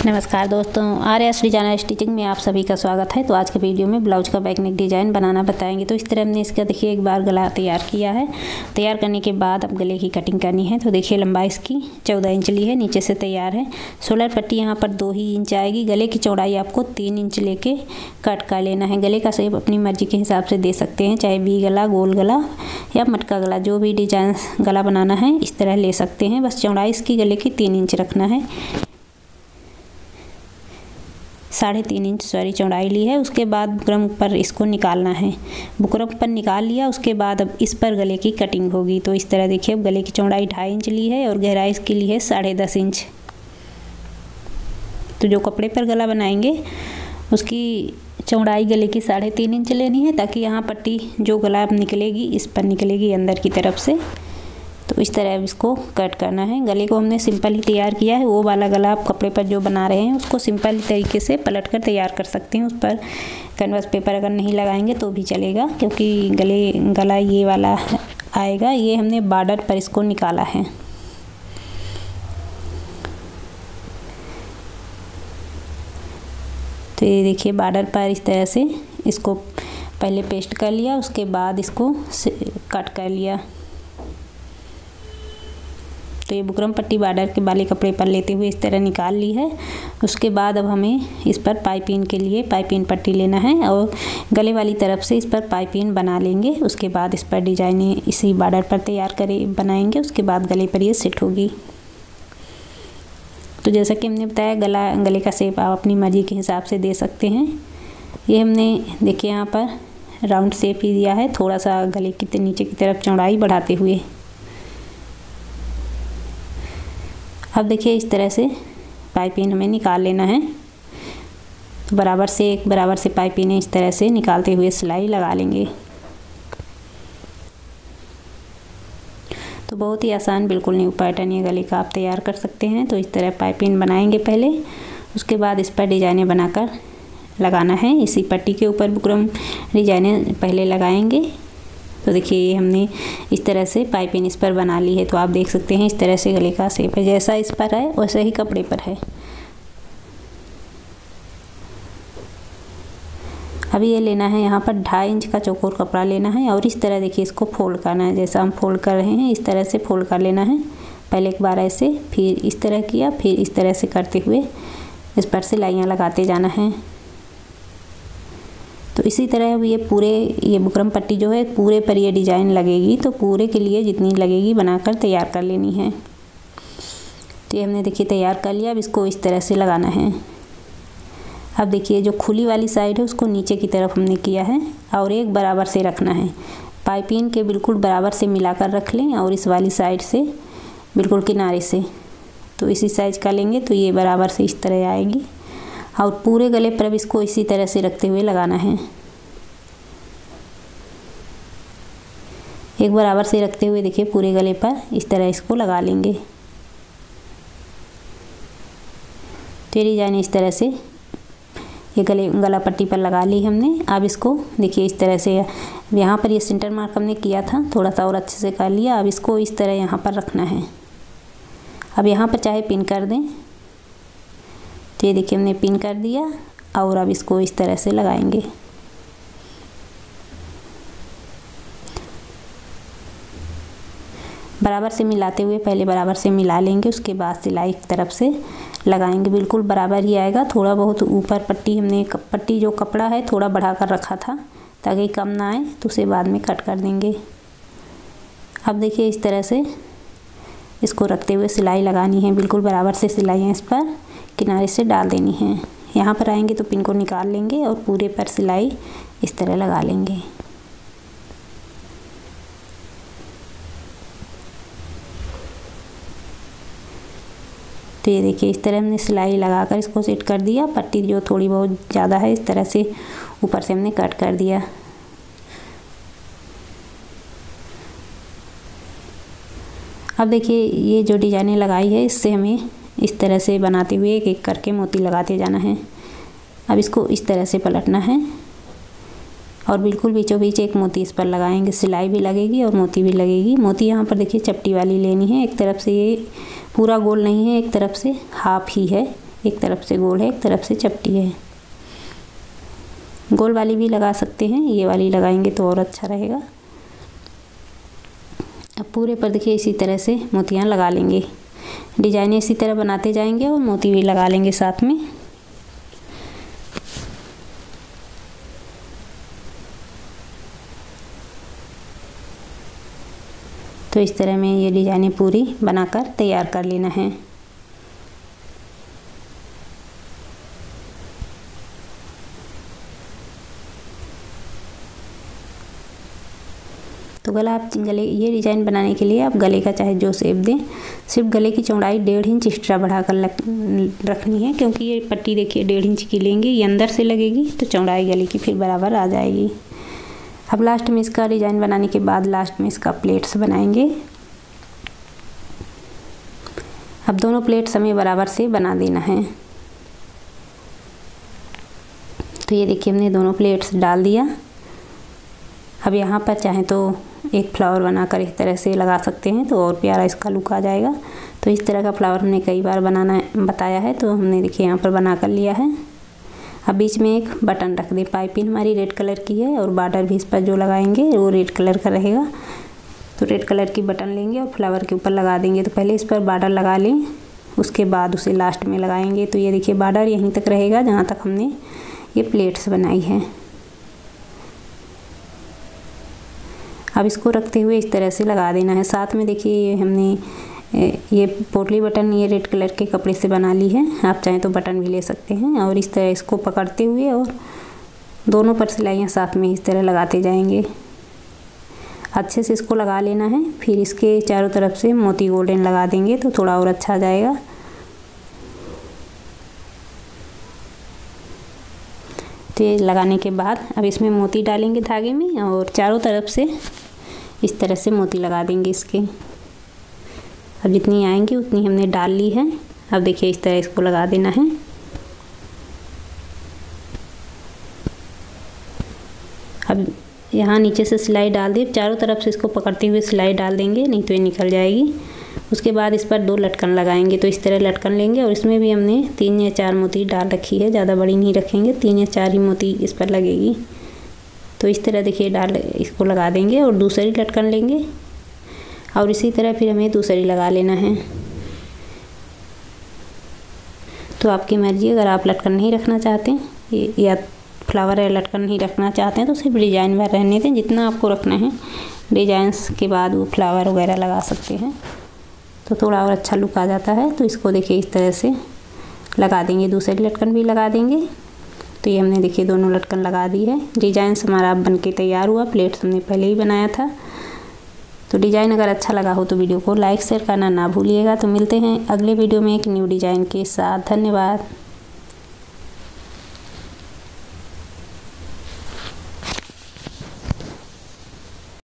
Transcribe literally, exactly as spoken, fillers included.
नमस्कार दोस्तों, Arya's designer stitching में आप सभी का स्वागत है। तो आज के वीडियो में ब्लाउज का बैक नेक डिज़ाइन बनाना बताएंगे। तो इस तरह हमने इसका देखिए एक बार गला तैयार किया है। तैयार करने के बाद अब गले की कटिंग करनी है। तो देखिए लंबाई इसकी चौदह इंच ली है, नीचे से तैयार है। सोलर पट्टी यहाँ पर दो ही इंच आएगी। गले की चौड़ाई आपको तीन इंच लेके कट कर लेना है। गले का शेप अपनी मर्जी के हिसाब से दे सकते हैं, चाहे वी गला, गोल गला या मटका गला, जो भी डिजाइन गला बनाना है इस तरह ले सकते हैं। बस चौड़ाई इसकी गले की तीन इंच रखना है। साढ़े तीन इंच सॉरी चौड़ाई ली है। उसके बाद बुकरम पर इसको निकालना है। बुकरम पर निकाल लिया, उसके बाद अब इस पर गले की कटिंग होगी। तो इस तरह देखिए, अब गले की चौड़ाई ढाई इंच ली है और गहराई इसकी ली है साढ़े दस इंच। तो जो कपड़े पर गला बनाएंगे उसकी चौड़ाई गले की साढ़े तीन इंच लेनी है, ताकि यहाँ पट्टी जो गला अब निकलेगी इस पर निकलेगी अंदर की तरफ से। तो इस तरह अब इसको कट करना है। गले को हमने सिंपल ही तैयार किया है। वो वाला गला आप कपड़े पर जो बना रहे हैं उसको सिंपल तरीके से पलट कर तैयार कर सकते हैं। उस पर कैनवास पेपर अगर नहीं लगाएंगे तो भी चलेगा, क्योंकि गले गला ये वाला आएगा। ये हमने बॉर्डर पर इसको निकाला है। तो ये देखिए बॉर्डर पर इस तरह से इसको पहले पेस्ट कर लिया, उसके बाद इसको कट कर लिया। तो ये बुकरम पट्टी बॉर्डर के वाले कपड़े पर लेते हुए इस तरह निकाल ली है। उसके बाद अब हमें इस पर पाइपिंग के लिए पाइपिंग पट्टी लेना है और गले वाली तरफ से इस पर पाइपिंग बना लेंगे। उसके बाद इस पर डिजाइन इसी बॉर्डर पर तैयार करें बनाएंगे। उसके बाद गले पर ये सेट होगी। तो जैसा कि हमने बताया, गला गले का शेप आप अपनी मर्जी के हिसाब से दे सकते हैं। ये हमने देखिए यहाँ पर राउंड शेप ही दिया है, थोड़ा सा गले की नीचे की तरफ चौड़ाई बढ़ाते हुए। अब देखिए इस तरह से पाइपिंग हमें निकाल लेना है। तो बराबर से एक बराबर से पाइपिंग इस तरह से निकालते हुए सिलाई लगा लेंगे। तो बहुत ही आसान, बिल्कुल न्यू पैटर्न ये गले का आप तैयार कर सकते हैं। तो इस तरह पाइपिंग बनाएंगे पहले, उसके बाद इस पर डिजाइनें बनाकर लगाना है। इसी पट्टी के ऊपर बुकरम डिजाइनें पहले लगाएंगे। तो देखिए ये हमने इस तरह से पाइपिंग इस पर बना ली है। तो आप देख सकते हैं इस तरह से गले का शेप है। जैसा इस पर है वैसा ही कपड़े पर है। अभी ये लेना है, यहाँ पर ढाई इंच का चौकोर कपड़ा लेना है और इस तरह देखिए इसको फोल्ड करना है। जैसा हम फोल्ड कर रहे हैं इस तरह से फोल्ड कर लेना है। पहले एक बार ऐसे, फिर इस तरह किया, फिर इस तरह से करते हुए इस पर सिलाइयाँ लगाते जाना है। तो इसी तरह ये पूरे ये बुकरम पट्टी जो है पूरे पर ये डिजाइन लगेगी। तो पूरे के लिए जितनी लगेगी बनाकर तैयार कर लेनी है। तो ये हमने देखिए तैयार कर लिया। अब इसको इस तरह से लगाना है। अब देखिए जो खुली वाली साइड है उसको नीचे की तरफ हमने किया है और एक बराबर से रखना है। पाइपिंग के बिल्कुल बराबर से मिलाकर रख लें और इस वाली साइड से बिल्कुल किनारे से तो इसी साइज का लेंगे। तो ये बराबर से इस तरह आएगी और पूरे गले पर अब इसको इसी तरह से रखते हुए लगाना है। एक बराबर से रखते हुए देखिए पूरे गले पर इस तरह इसको लगा लेंगे। तो ये डिजाइन इस तरह से ये गले गला पट्टी पर लगा ली हमने। अब इसको देखिए इस तरह से यहाँ पर ये सेंटर मार्क हमने किया था, थोड़ा सा और अच्छे से कर लिया। अब इसको इस तरह यहाँ पर रखना है। अब यहाँ पर चाहे पिन कर दें। तो ये देखिए हमने पिन कर दिया और अब इसको इस तरह से लगाएंगे। बराबर से मिलाते हुए पहले बराबर से मिला लेंगे, उसके बाद सिलाई की तरफ से लगाएंगे। बिल्कुल बराबर ही आएगा। थोड़ा बहुत ऊपर पट्टी हमने पट्टी जो कपड़ा है थोड़ा बढ़ा कर रखा था ताकि कम ना आए, तो उसे बाद में कट कर देंगे। अब देखिए इस तरह से इसको रखते हुए सिलाई लगानी है। बिल्कुल बराबर से सिलाइयाँ इस पर किनारे से डाल देनी है। यहाँ पर आएंगे तो पिन को निकाल लेंगे और पूरे पर सिलाई इस तरह लगा लेंगे। तो ये देखिए इस तरह हमने सिलाई लगाकर इसको सेट कर दिया। पट्टी जो थोड़ी बहुत ज़्यादा है इस तरह से ऊपर से हमने कट कर दिया। अब देखिए ये जो डिजाइनें लगाई है इससे हमें इस तरह से बनाते हुए एक एक करके मोती लगाते जाना है। अब इसको इस तरह से पलटना है और बिल्कुल बीचों बीच एक मोती इस पर लगाएंगे। सिलाई भी लगेगी और मोती भी लगेगी। मोती यहाँ पर देखिए चपटी वाली लेनी है। एक तरफ से ये पूरा गोल नहीं है, एक तरफ से हाफ ही है, एक तरफ से गोल है, एक तरफ से चपटी है। गोल वाली भी लगा सकते हैं, ये वाली लगाएंगे तो और अच्छा रहेगा। अब पूरे पर देखिए इसी तरह से मोतियाँ लगा लेंगे। डिजाइन इसी तरह बनाते जाएंगे और मोती भी लगा लेंगे साथ में। तो इस तरह में ये डिजाइनें पूरी बनाकर तैयार कर लेना है। तो गला आप गले ये डिज़ाइन बनाने के लिए आप गले का चाहे जो शेप दें, सिर्फ गले की चौड़ाई डेढ़ इंच एक्स्ट्रा बढ़ाकर रखनी है, क्योंकि ये पट्टी देखिए डेढ़ इंच की लेंगे, ये अंदर से लगेगी तो चौड़ाई गले की फिर बराबर आ जाएगी। अब लास्ट में इसका डिज़ाइन बनाने के बाद लास्ट में इसका प्लेट्स बनाएंगे। अब दोनों प्लेट्स हमें बराबर से बना देना है। तो ये देखिए हमने दोनों प्लेट्स डाल दिया। अब यहाँ पर चाहें तो एक फ्लावर बनाकर इस तरह से लगा सकते हैं तो और प्यारा इसका लुक आ जाएगा। तो इस तरह का फ्लावर हमने कई बार बनाना बताया है, तो हमने देखिए यहाँ पर बना कर लिया है। अब बीच में एक बटन रख दें। पाइपिंग हमारी रेड कलर की है और बॉर्डर भी इस पर जो लगाएंगे वो रेड कलर का रहेगा। तो रेड कलर की बटन लेंगे और फ्लावर के ऊपर लगा देंगे। तो पहले इस पर बॉर्डर लगा लें, उसके बाद उसे लास्ट में लगाएंगे। तो ये देखिए बॉर्डर यहीं तक रहेगा जहाँ तक हमने ये प्लेट्स बनाई है। अब इसको रखते हुए इस तरह से लगा देना है। साथ में देखिए ये हमने ये पोटली बटन ये रेड कलर के कपड़े से बना ली है, आप चाहें तो बटन भी ले सकते हैं। और इस तरह इसको पकड़ते हुए और दोनों पर सिलाइयाँ साथ में इस तरह लगाते जाएंगे। अच्छे से इसको लगा लेना है। फिर इसके चारों तरफ से मोती गोल्डन लगा देंगे तो थोड़ा और अच्छा जाएगा। तो ये लगाने के बाद अब इसमें मोती डालेंगे धागे में और चारों तरफ से इस तरह से मोती लगा देंगे इसके। अब जितनी आएंगी उतनी हमने डाल ली है। अब देखिए इस तरह इसको लगा देना है। अब यहाँ नीचे से सिलाई डाल दी, चारों तरफ से इसको पकड़ते हुए सिलाई डाल देंगे, नहीं तो ये निकल जाएगी। उसके बाद इस पर दो लटकन लगाएंगे। तो इस तरह लटकन लेंगे और इसमें भी हमने तीन या चार मोती डाल रखी है, ज़्यादा बड़ी नहीं रखेंगे, तीन या चार ही मोती इस पर लगेगी। तो इस तरह देखिए डाल इसको लगा देंगे और दूसरी लटकन लेंगे और इसी तरह फिर हमें दूसरी लगा लेना है। तो आपकी मर्ज़ी, अगर आप लटकन नहीं रखना चाहते या फ्लावर या लटकन नहीं रखना चाहते हैं तो सिर्फ डिजाइन में रहने दें। जितना आपको रखना है डिजाइंस के बाद वो फ्लावर वगैरह लगा सकते हैं तो थोड़ा और अच्छा लुक आ जाता है। तो इसको देखिए इस तरह से लगा देंगे, दूसरी लटकन भी लगा देंगे। तो ये हमने देखिए दोनों लटकन लगा दी है। डिजाइंस हमारा अब बन के तैयार हुआ। प्लेट्स हमने पहले ही बनाया था। तो डिज़ाइन अगर अच्छा लगा हो तो वीडियो को लाइक शेयर करना ना भूलिएगा। तो मिलते हैं अगले वीडियो में एक न्यू डिज़ाइन के साथ। धन्यवाद।